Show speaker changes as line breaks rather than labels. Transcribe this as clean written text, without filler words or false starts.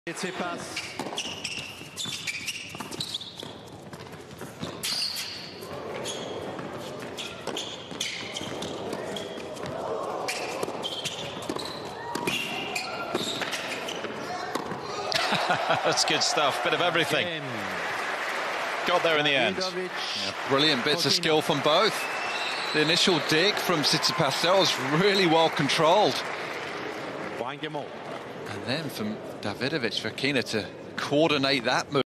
Tsitsipas.
That's good stuff, bit of everything. Got there in the end.
Yeah, brilliant bits of skill from both. The initial dig from Tsitsipas was really well controlled. And then from Davidovich, Fokina to coordinate that move.